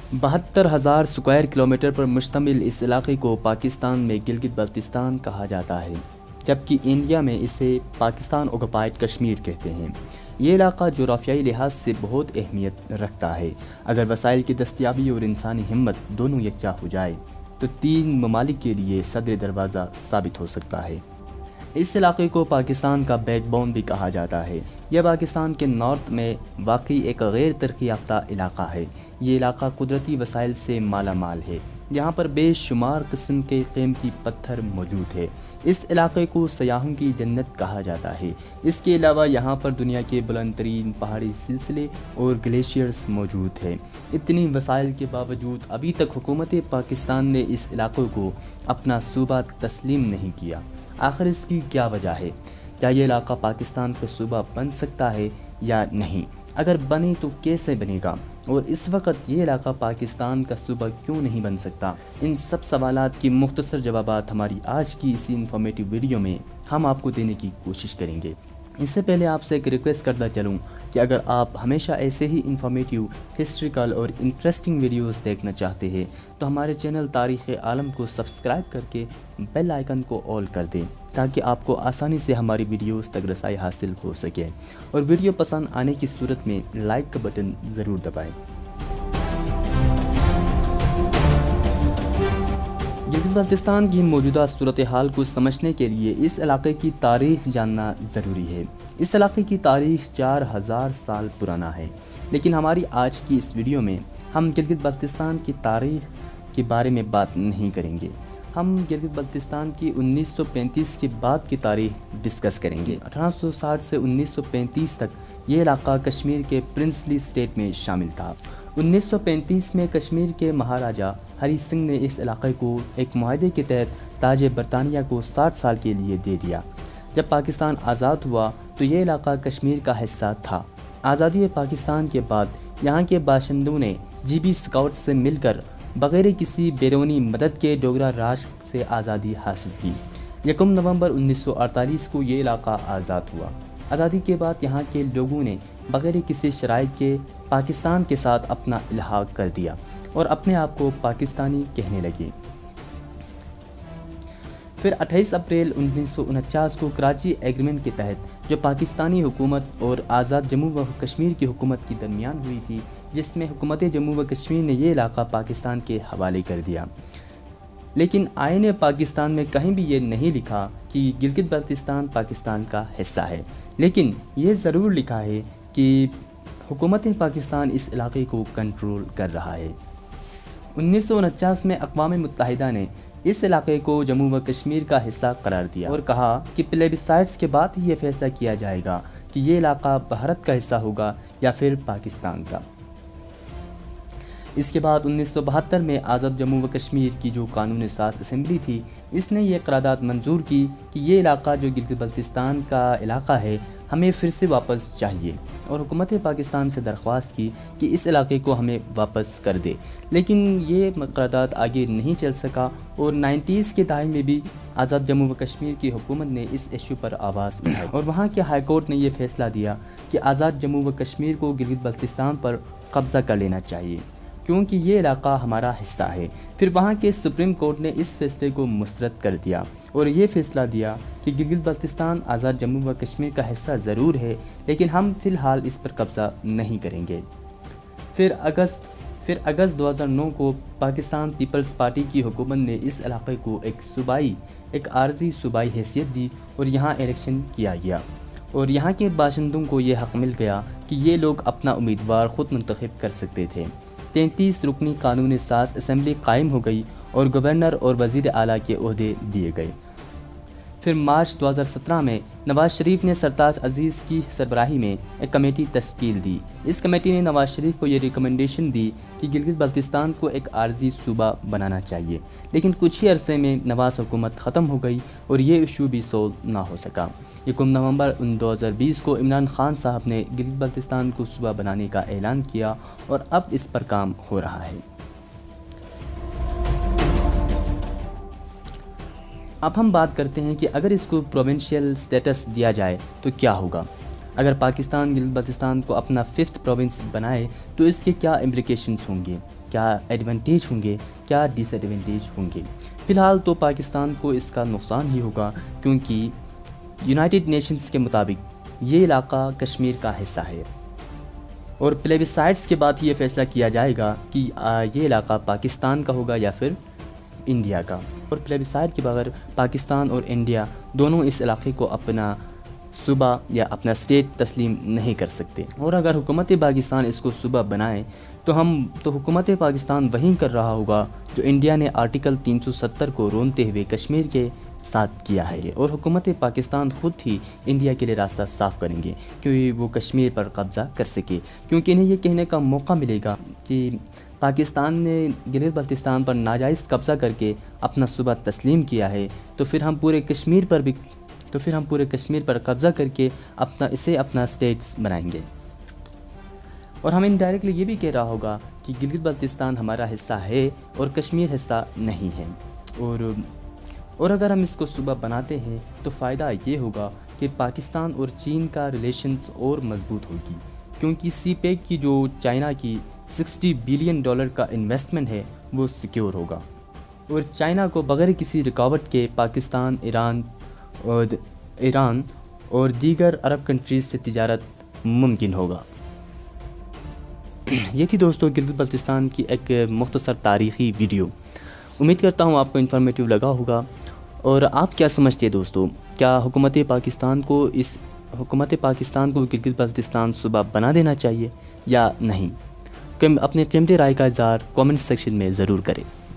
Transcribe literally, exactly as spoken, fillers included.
بہتر ہزار square kilometre پر مشتمل اس علاقے کو پاکستان میں گلگت بلتستان کہا جاتا ہے، جبکہ انڈیا میں اسے پاکستان آکوپائیڈ کشمیر کہتے ہیں۔ یہ علاقہ جغرافیائی لحاظ سے بہت اہمیت رکھتا ہے۔ اگر وسائل کی دستیابی اور انسانی ہمت دونوں یکجا ہو جائے تو تین ممالک کے لیے صدر دروازہ ثابت ہو سکتا ہے۔ اس علاقے کو پاکستان کا بیک بون بھی کہا جاتا ہے۔ یہ پاکستان کے نارتھ میں واقع ایک غیر ترقی یافتہ علاقہ ہے۔ یہ علاقہ قدرتی وسائل سے مالا مال ہے۔ یہاں پر بے شمار قسم کے قیمتی پتھر موجود ہے۔ اس علاقے کو سیاحوں کی جنت کہا جاتا ہے۔ اس کے علاوہ یہاں پر دنیا کے بلند ترین پہاڑی سلسلے اور گلیشیئرز موجود ہیں۔ اتنی وسائل کے باوجود ابھی تک حکومت پاکستان نے اس علاقے کو اپنا صوبہ تسلیم نہیں کیا۔ آخر اس کی کیا وجہ ہے؟ کیا یہ علاقہ پاکستان کا صوبہ بن سکتا ہے یا نہیں؟ اگر بنے تو کیسے بنے گا؟ اور اس وقت یہ علاقہ پاکستان کا صوبہ کیوں نہیں بن سکتا؟ ان سب سوالات کی مختصر جوابات ہماری آج کی اسی انفارمیٹیو ویڈیو میں ہم آپ کو دینے کی کوشش کریں گے۔ اس سے پہلے آپ سے ایک ریکویسٹ کرتا چلوں کہ اگر آپ ہمیشہ ایسے ہی انفارمیٹیو، ہسٹریکل اور انٹرسٹنگ ویڈیوز دیکھنا چاہتے ہیں تو ہمارے چینل تاریخ عالم کو سبسکرائب کر کے بیل آئیکن کو آل کر دیں تاکہ آپ کو آسانی سے ہماری ویڈیوز تک رسائی حاصل ہو سکے، اور ویڈیو پسند آنے کی صورت میں لائک کا بٹن ضرور دبائیں۔ گلگت بلتستان کی موجودہ صورتحال کو سمجھنے کے لیے اس علاقے کی تاریخ جاننا ضروری ہے۔ اس علاقے کی تاریخ چار ہزار سال پرانا ہے، لیکن ہماری آج کی اس ویڈیو میں ہم گلگت بلتستان کی تاریخ کے بارے میں بات نہیں کریں گے۔ ہم گلگت بلتستان کی انیس سو پینتیس کے بعد کی تاریخ ڈسکس کریں گے۔ اٹھارہ سو ساٹھ سے انیس سو پینتیس تک یہ علاقہ کشمیر کے پرنسلی اسٹیٹ میں شامل تھا۔ انیس سو پینتیس میں کشمیر کے مہاراجہ ہری سنگھ نے اس علاقے کو ایک معاہدے کے تحت تاج برطانیہ کو ساٹھ سال کے لیے دے دیا۔ جب پاکستان آزاد ہوا تو یہ علاقہ کشمیر کا حصہ تھا۔ آزادی پاکستان کے بعد یہاں کے باشندوں نے جی بی اسکاؤٹ سے مل کر بغیر کسی بیرونی مدد کے ڈوگرا راج سے آزادی حاصل کی۔ یکم نومبر انیس سو اڑتالیس کو یہ علاقہ آزاد ہوا۔ آزادی کے بعد یہاں کے لوگوں نے بغیر کسی شرائط کے پاکستان کے ساتھ اپنا الحاق کر دیا اور اپنے آپ کو پاکستانی کہنے لگے۔ پھر اٹھائیس اپریل انیس سو انچاس کو کراچی ایگریمنٹ کے تحت جو پاکستانی حکومت اور آزاد جموں و کشمیر کی حکومت کے درمیان ہوئی تھی، جس میں حکومت جموں و کشمیر نے یہ علاقہ پاکستان کے حوالے کر دیا۔ لیکن آئین پاکستان میں کہیں بھی یہ نہیں لکھا کہ گلگت بلتستان پاکستان کا حصہ ہے، لیکن یہ ضرور لکھا ہے کہ حکومت پاکستان اس علاقے کو کنٹرول کر رہا ہے۔ انیس سو انچاس میں اقوام متحدہ نے اس علاقے کو جموں و کشمیر کا حصہ قرار دیا اور کہا کہ پلیبیسائٹس کے بعد ہی یہ فیصلہ کیا جائے گا کہ یہ علاقہ بھارت کا حصہ ہوگا یا پھر پاکستان کا۔ اس کے بعد انیس سو بہتر میں آزاد جموں و کشمیر کی جو قانون ساز اسمبلی تھی، اس نے یہ قرارداد منظور کی کہ یہ علاقہ جو گلگت بلتستان کا علاقہ ہے ہمیں پھر سے واپس چاہیے، اور حکومت پاکستان سے درخواست کی کہ اس علاقے کو ہمیں واپس کر دے۔ لیکن یہ قرارداد آگے نہیں چل سکا، اور نائنٹیز کے دہائی میں بھی آزاد جموں و کشمیر کی حکومت نے اس ایشو پر آواز اٹھائی، اور وہاں کے ہائی کورٹ نے یہ فیصلہ دیا کہ آزاد جموں و کشمیر کو گلگت بلتستان پر قبضہ کر لینا چاہیے کیونکہ یہ علاقہ ہمارا حصہ ہے۔ پھر وہاں کے سپریم کورٹ نے اس فیصلے کو مسترد کر دیا اور یہ فیصلہ دیا کہ گلگت بلتستان آزاد جموں و کشمیر کا حصہ ضرور ہے، لیکن ہم فی الحال اس پر قبضہ نہیں کریں گے۔ پھر اگست پھر اگست دو ہزار نو کو پاکستان پیپلز پارٹی کی حکومت نے اس علاقے کو ایک صوبائی ایک عارضی صوبائی حیثیت دی اور یہاں الیکشن کیا گیا، اور یہاں کے باشندوں کو یہ حق مل گیا کہ یہ لوگ اپنا امیدوار خود منتخب کر سکتے تھے۔ تینتیس رکنی قانون ساز اسمبلی قائم ہو گئی اور گورنر اور وزیر اعلیٰ کے عہدے دیے گئے۔ پھر مارچ دو ہزار سترہ میں نواز شریف نے سرتاج عزیز کی سربراہی میں ایک کمیٹی تشکیل دی۔ اس کمیٹی نے نواز شریف کو یہ ریکمنڈیشن دی کہ گلگت بلتستان کو ایک عارضی صوبہ بنانا چاہیے، لیکن کچھ ہی عرصے میں نواز حکومت ختم ہو گئی اور یہ ایشو بھی سولو نہ ہو سکا۔ یکم نومبر دو ہزار بیس کو عمران خان صاحب نے گلگت بلتستان کو صوبہ بنانے کا اعلان کیا اور اب اس پر کام ہو رہا ہے۔ اب ہم بات کرتے ہیں کہ اگر اس کو پروونشل سٹیٹس دیا جائے تو کیا ہوگا۔ اگر پاکستان گلگت بلتستان کو اپنا ففتھ پروونس بنائے تو اس کے کیا امپلیکیشنز ہوں گے۔ کیا ایڈوانٹیج ہوں گے، کیا ڈس ایڈوانٹیج ہوں گے۔ فی الحال تو پاکستان کو اس کا نقصان ہی ہوگا، کیونکہ یونائٹڈ نیشنز کے مطابق یہ علاقہ کشمیر کا حصہ ہے، اور پلیبیسائٹس کے بعد یہ فیصلہ کیا جائے گا کہ یہ علاقہ پاکستان کا ہوگا یا پھر انڈیا کا، اور پلیبیسائٹ کے بغیر پاکستان اور انڈیا دونوں اس علاقے کو اپنا صوبہ یا اپنا اسٹیٹ تسلیم نہیں کر سکتے۔ اور اگر حکومت پاکستان اس کو صوبہ بنائے تو ہم تو حکومت پاکستان وہیں کر رہا ہوگا جو انڈیا نے آرٹیکل تین سو ستر کو رونتے ہوئے کشمیر کے ساتھ کیا ہے، اور حکومت پاکستان خود ہی انڈیا کے لیے راستہ صاف کریں گے کہ وہ کشمیر پر قبضہ کر سکے، کیونکہ انہیں یہ کہنے کا موقع ملے گا کہ پاکستان نے گلگت بلتستان پر ناجائز قبضہ کر کے اپنا صوبہ تسلیم کیا ہے، تو پھر ہم پورے کشمیر پر بھی تو پھر ہم پورے کشمیر پر قبضہ کر کے اپنا اسے اپنا اسٹیٹس بنائیں گے۔ اور ہم انڈائریکٹلی یہ بھی کہہ رہا ہوگا کہ گلگت بلتستان ہمارا حصہ ہے اور کشمیر حصہ نہیں ہے، اور اور اگر ہم اس کو صوبہ بناتے ہیں تو فائدہ یہ ہوگا کہ پاکستان اور چین کا ریلیشنز اور مضبوط ہوگی، کیونکہ سی پیک کی جو چائنا کی سکسٹی بلین ڈالر کا انویسٹمنٹ ہے وہ سیکیور ہوگا، اور چائنا کو بغیر کسی رکاوٹ کے پاکستان، ایران اور ایران اور دیگر عرب کنٹریز سے تجارت ممکن ہوگا۔ یہ تھی دوستو گلگت بلتستان کی ایک مختصر تاریخی ویڈیو، امید کرتا ہوں آپ کو انفارمیٹیو لگا ہوگا۔ اور آپ کیا سمجھتے ہیں دوستو، کیا حکومت پاکستان کو اس حکومت پاکستان کو گلگت بلتستان صوبہ بنا دینا چاہیے یا نہیں؟ اپنے قیمتی رائے کا اظہار کامنٹ سیکشن میں ضرور کریں۔